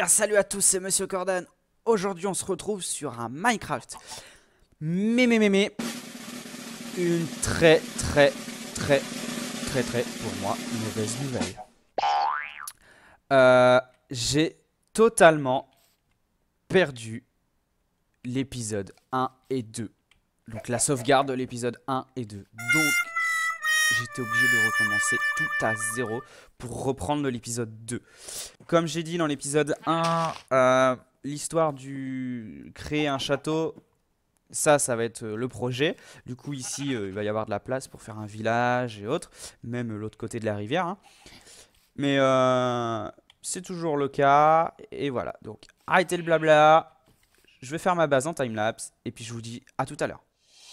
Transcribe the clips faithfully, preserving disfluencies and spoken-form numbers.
bien salut à tous, c'est Monsieur Cordan. Aujourd'hui on se retrouve sur un Minecraft. Mais mais mais mais une très très très très très pour moi mauvaise nouvelle. Euh, J'ai totalement perdu l'épisode un et deux. Donc la sauvegarde de l'épisode un et deux. Donc j'étais obligé de recommencer tout à zéro pour reprendre l'épisode deux. Comme j'ai dit dans l'épisode un, euh, l'histoire du créer un château, ça, ça va être le projet. Du coup ici, euh, il va y avoir de la place pour faire un village et autres, même l'autre côté de la rivière. Hein. Mais euh, c'est toujours le cas. Et voilà, donc arrêtez le blabla. Je vais faire ma base en timelapse et puis je vous dis à tout à l'heure.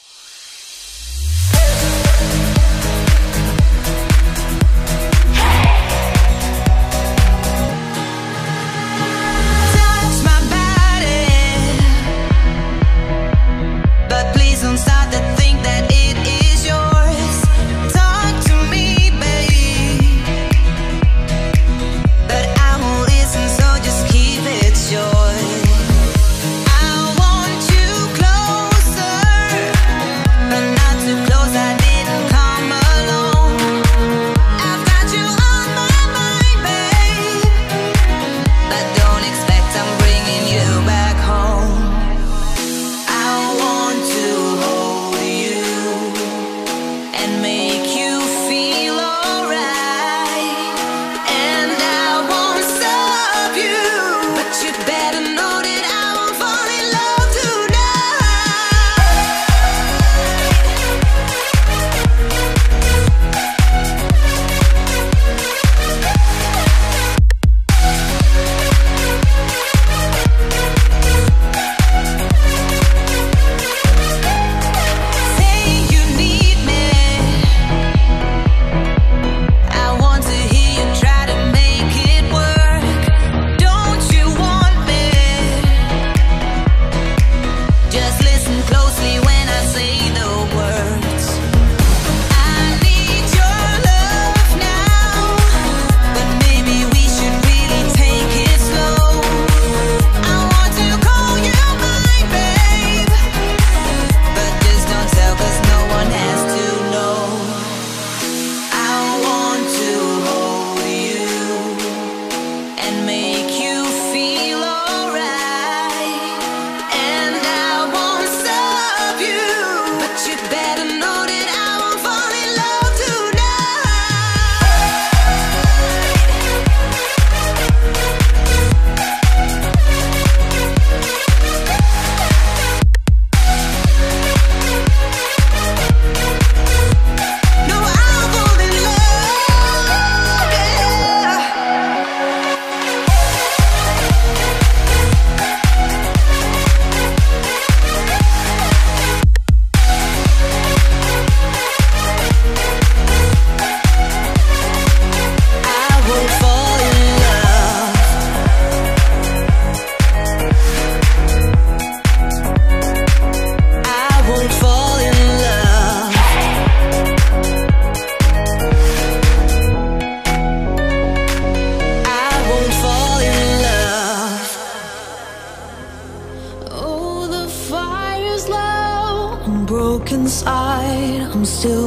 Inside, I'm still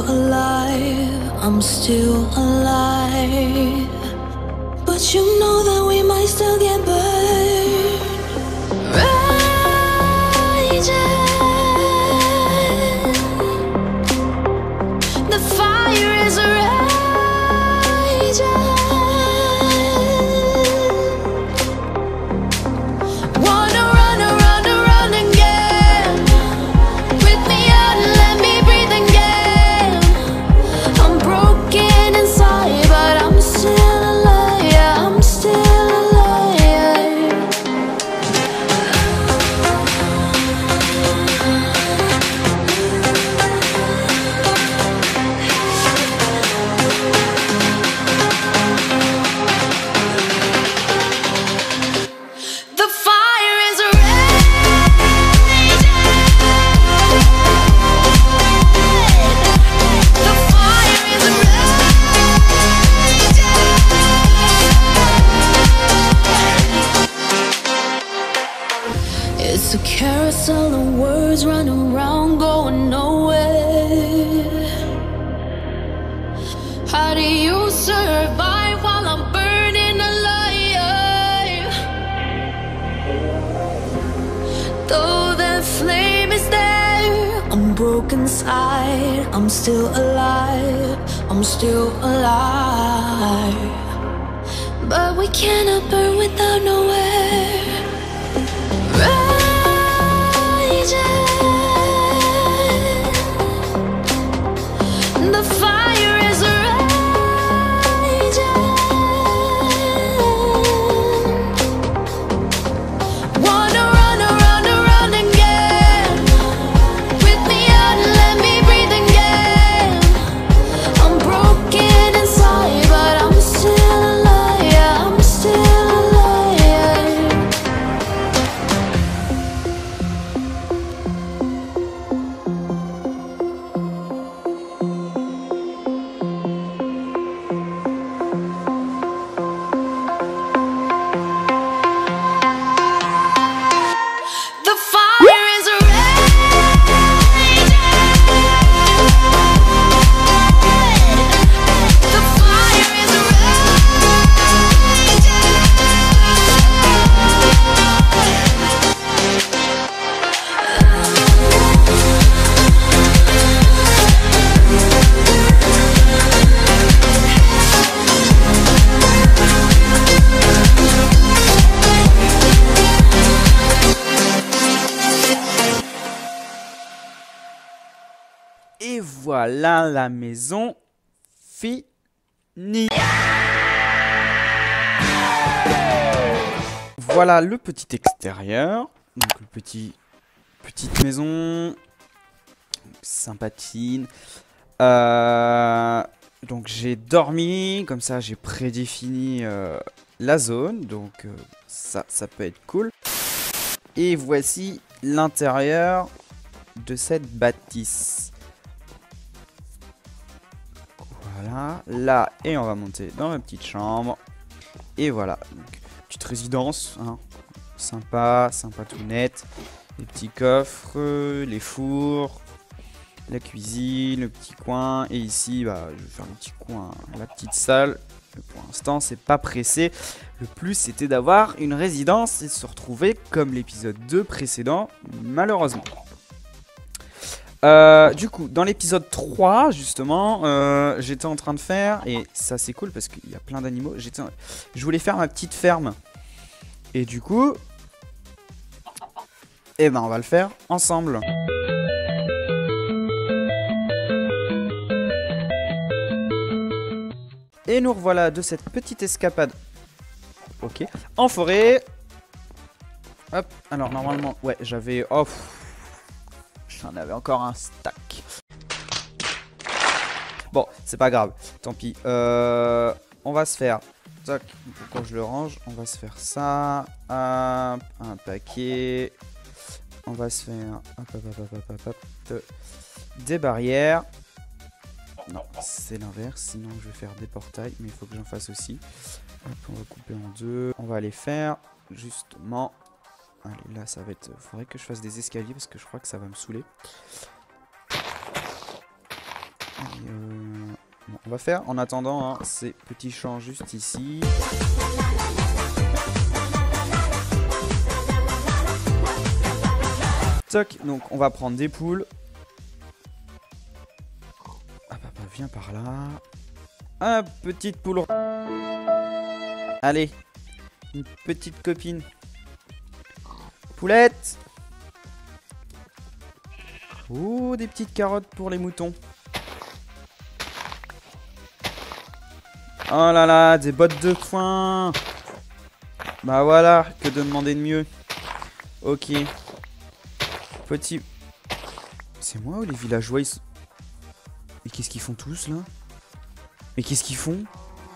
alive, I'm still alive. But you know that we might still get burned. Raging, the fire is raging. Wanna run, run, run again. With me out, let me breathe again. I'm broken inside, but I'm still alive. I'm still alive. guess all the words run around going nowhere. How do you survive while I'm burning alive? Though the flame is there, I'm broken inside. I'm still alive, I'm still alive. But we cannot burn without nowhere. Raging, the fire is raging. Wanna run around, around again. Rip me out and let me breathe again. I'm broken inside, but I'm still alive. Yeah, I'm still alive. The fire is raging. The fire is Et voilà la maison finie. Voilà le petit extérieur. Donc le petit petite maison sympathique. Euh, donc j'ai dormi, comme ça j'ai prédéfini euh, la zone. Donc euh, ça, ça peut être cool. Et voici l'intérieur de cette bâtisse. Voilà, là, et on va monter dans ma petite chambre. Et voilà, donc, petite résidence, hein. Sympa, sympa tout net. Les petits coffres, les fours, la cuisine, le petit coin. Et ici, bah, je vais faire le petit coin, la petite salle. Pour l'instant, c'est pas pressé. Le plus, c'était d'avoir une résidence et de se retrouver comme l'épisode deux précédent, malheureusement. Euh, du coup, dans l'épisode trois, justement, euh, j'étais en train de faire, et ça c'est cool parce qu'il y a plein d'animaux, j'étais, je voulais faire ma petite ferme. Et du coup, eh ben on va le faire ensemble. Et nous revoilà de cette petite escapade, ok, en forêt. Hop, alors normalement, ouais, j'avais... Oh, j'en avais encore un stack. Bon, c'est pas grave, tant pis. Euh, on va se faire... Tac, quand je le range, on va se faire ça. Hop, un paquet. On va se faire... Hop, hop, hop, hop, hop, hop, hop, des barrières. Non, c'est l'inverse, sinon je vais faire des portails, mais il faut que j'en fasse aussi. Hop, on va couper en deux. On va les faire, justement... Allez, là, ça va être... Faudrait que je fasse des escaliers parce que je crois que ça va me saouler. Et euh... bon, on va faire, en attendant, hein, ces petits champs juste ici. Toc, donc on va prendre des poules. Ah bah, bah viens par là. Ah, petite poule. Allez, une petite copine. Poulette. Oh, des petites carottes pour les moutons. Oh là là, des bottes de foin. Bah voilà, que de demander de mieux. Ok. Petit... C'est moi ou les villageois ils... Mais qu'est-ce qu'ils font tous là? Mais qu'est-ce qu'ils font?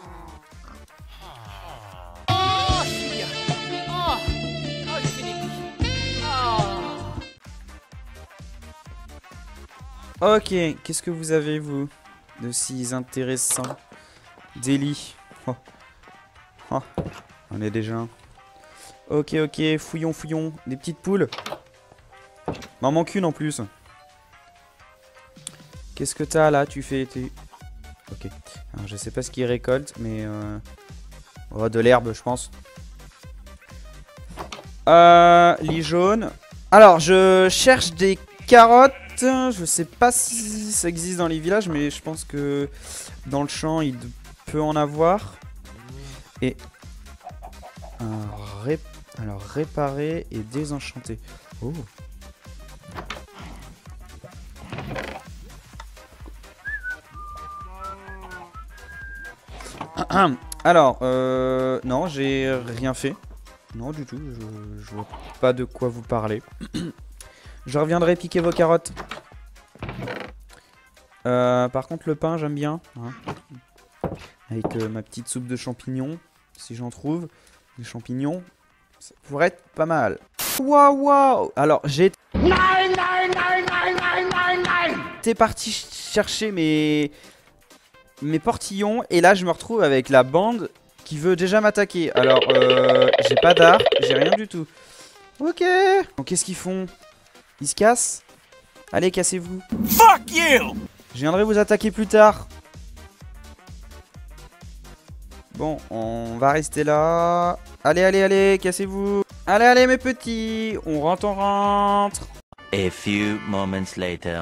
Ok, qu'est-ce que vous avez, vous, de si intéressant? Des lits. Oh. Oh. On est déjà un. Ok, ok, fouillons, fouillons. Des petites poules. M'en manque une en plus. Qu'est-ce que t'as là? Tu fais... T'es... Ok. Alors, je sais pas ce qu'il récolte, mais... Euh... Oh, de l'herbe, je pense. Euh... Lit jaune. Alors, je cherche des carottes. Je sais pas si ça existe dans les villages, mais je pense que dans le champ, il peut en avoir. Et... Un ré... Alors, réparer et désenchanter. Oh. Alors, euh, non, j'ai rien fait. Non, du tout. Je, je vois pas de quoi vous parler. Je reviendrai piquer vos carottes. Euh, par contre, le pain, j'aime bien. Hein. Avec euh, ma petite soupe de champignons, si j'en trouve. Des champignons, ça pourrait être pas mal. Waouh, waouh. Alors, j'ai... T'es parti chercher mes... mes portillons. Et là, je me retrouve avec la bande qui veut déjà m'attaquer. Alors, euh, j'ai pas d'arc, j'ai rien du tout. Ok. Donc, qu'est-ce qu'ils font? Ils se cassent? Allez, cassez-vous. Fuck you! Je viendrai vous attaquer plus tard. Bon, on va rester là. Allez, allez, allez, cassez-vous. Allez, allez, mes petits. On rentre, on rentre. A few moments later.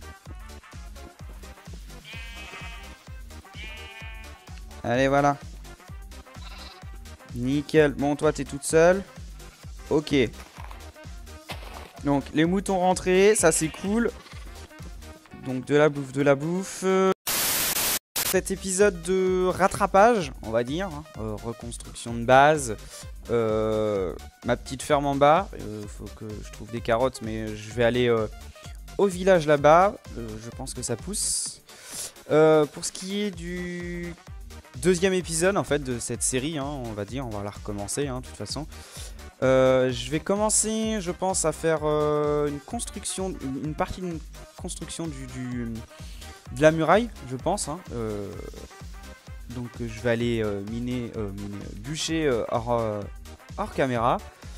Allez, voilà. Nickel. Bon, toi, t'es toute seule. Ok. Donc, les moutons rentrés, ça, c'est cool. Donc, de la bouffe, de la bouffe. Cet épisode de rattrapage, on va dire. Hein, euh, reconstruction de base. Euh, ma petite ferme en bas. Il euh, faut que je trouve des carottes, mais je vais aller euh, au village là-bas. Euh, je pense que ça pousse. Euh, pour ce qui est du... deuxième épisode en fait de cette série, hein, on va dire, on va la recommencer hein, de toute façon. Euh, je vais commencer, je pense, à faire euh, une construction, une partie d'une construction du, du, de la muraille, je pense. Hein. Euh, donc je vais aller euh, miner, euh, miner, bûcher euh, hors, euh, hors caméra.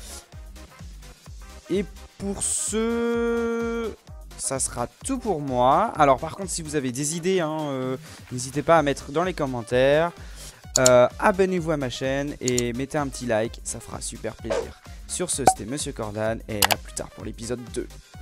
Et pour ce... ça sera tout pour moi. Alors par contre, si vous avez des idées, hein, euh, n'hésitez pas à mettre dans les commentaires. Euh, abonnez-vous à ma chaîne et mettez un petit like, ça fera super plaisir. Sur ce, c'était Monsieur Cordan et à plus tard pour l'épisode deux.